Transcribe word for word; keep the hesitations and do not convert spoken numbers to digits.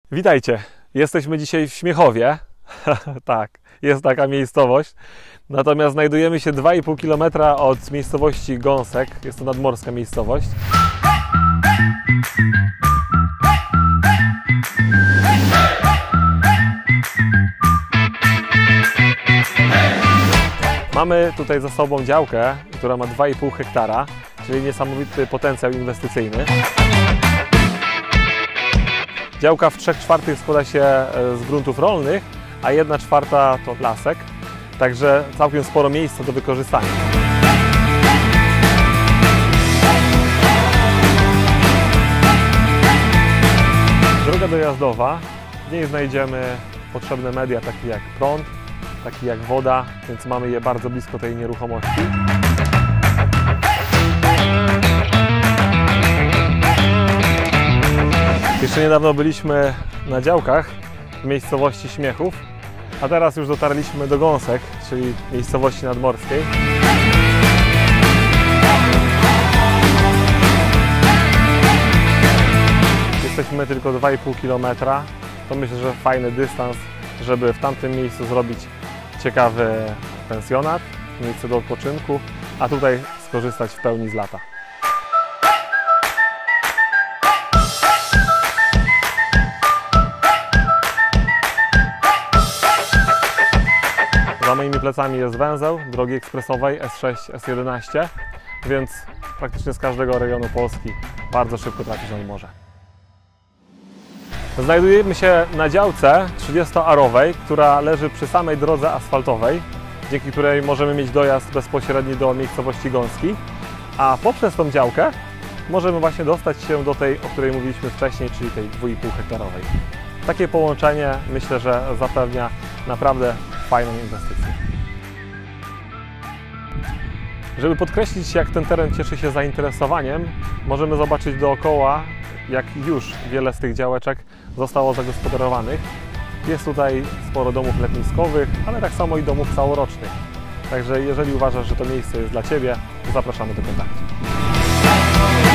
Witajcie, jesteśmy dzisiaj w Śmiechowie. Tak, jest taka miejscowość. Natomiast znajdujemy się dwa i pół kilometra od miejscowości Gąsek. Jest to nadmorska miejscowość. Mamy tutaj za sobą działkę, która ma dwa i pół hektara, czyli niesamowity potencjał inwestycyjny. Działka w trzech czwartych składa się z gruntów rolnych, a jedna czwarta to lasek, także całkiem sporo miejsca do wykorzystania. Droga dojazdowa, w niej znajdziemy potrzebne media takie jak prąd, takie jak woda, więc mamy je bardzo blisko tej nieruchomości. Jeszcze niedawno byliśmy na działkach w miejscowości Śmiechów, a teraz już dotarliśmy do Gąsek, czyli miejscowości nadmorskiej. Jesteśmy tylko dwa i pół kilometra, to myślę, że fajny dystans, żeby w tamtym miejscu zrobić ciekawy pensjonat, miejsce do odpoczynku, a tutaj skorzystać w pełni z lata. Za moimi plecami jest węzeł drogi ekspresowej S sześć S jedenaście, więc praktycznie z każdego regionu Polski bardzo szybko trafić nad morze. Znajdujemy się na działce trzydziestoarowej, która leży przy samej drodze asfaltowej, dzięki której możemy mieć dojazd bezpośredni do miejscowości Gąski, a poprzez tą działkę możemy właśnie dostać się do tej, o której mówiliśmy wcześniej, czyli tej dwa i pół hektarowej. Takie połączenie myślę, że zapewnia naprawdę fajną inwestycję. Żeby podkreślić, jak ten teren cieszy się zainteresowaniem, możemy zobaczyć dookoła, jak już wiele z tych działeczek zostało zagospodarowanych. Jest tutaj sporo domów letniskowych, ale tak samo i domów całorocznych. Także jeżeli uważasz, że to miejsce jest dla Ciebie, to zapraszamy do kontaktu.